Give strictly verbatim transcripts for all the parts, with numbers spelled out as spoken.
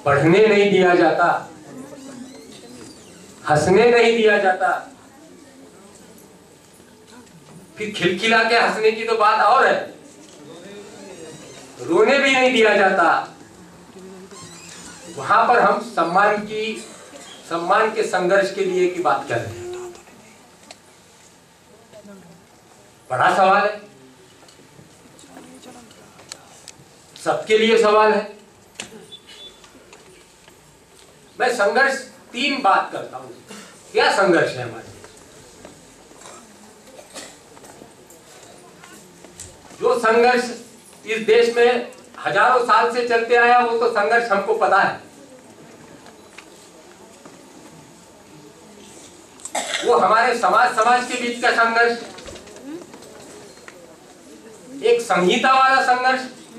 पढ़ने नहीं दिया जाता, हंसने नहीं दिया जाता, फिर खिलखिला के हंसने की तो बात और है, रोने भी नहीं दिया जाता। वहां पर हम सम्मान की सम्मान के संघर्ष के लिए की बात कर रहे हैं। बड़ा सवाल है, सबके लिए सवाल है। मैं संघर्ष तीन बात करता हूं, क्या संघर्ष है हमारे जो संघर्ष इस देश में हजारों साल से चलते आया, वो तो संघर्ष हमको पता है। वो हमारे समाज समाज के बीच का संघर्ष, एक संहिता वाला संघर्ष,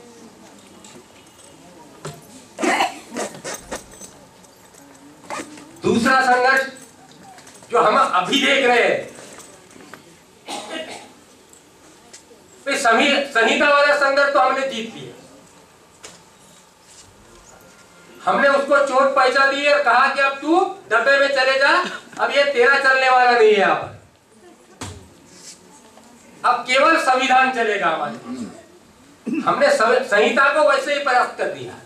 दूसरा संघर्ष जो हम अभी देख रहे हैं, संहिता वाला संघर्ष तो हमने जीत लिया। हमने उसको चोट पहुंचा दी और कहा कि अब तू डब्बे में चले जा, अब ये तेरा चलने वाला नहीं है। यहाँ पर अब केवल संविधान चलेगा हमारे। हमने संहिता को वैसे ही परास्त कर दिया।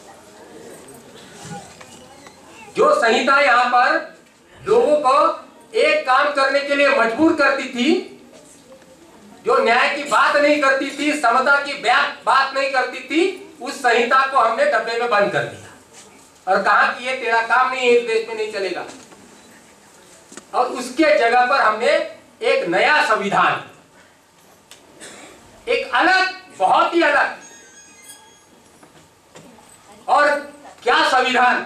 जो संहिता यहाँ पर लोगों को एक काम करने के लिए मजबूर करती थी, जो न्याय की बात नहीं करती थी, समता की बात नहीं करती थी, उस संहिता को हमने डब्बे में बंद कर दिया और कहा कि ये तेरा काम नहीं है, इस देश में नहीं चलेगा। और उसके जगह पर हमने एक नया संविधान, एक अलग, बहुत ही अलग, और क्या संविधान।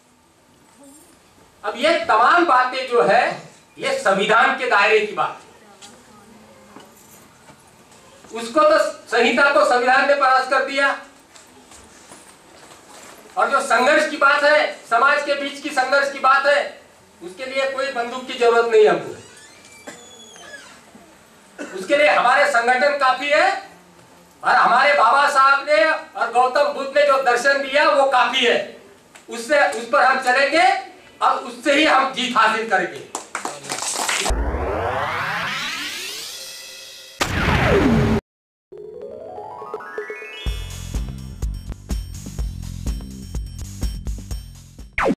अब ये तमाम बातें जो है ये संविधान के दायरे की बात है। उसको तो संहिता को संविधान ने परास्त कर दिया। और जो संघर्ष की बात है, समाज के बीच की संघर्ष की बात है, उसके लिए कोई बंदूक की जरूरत नहीं हमको। उसके लिए हमारे संगठन काफी है और हमारे बाबा साहब ने और गौतम बुद्ध ने जो दर्शन दिया वो काफी है। उससे उस पर हम चलेंगे और उससे ही हम जीत हासिल करेंगे।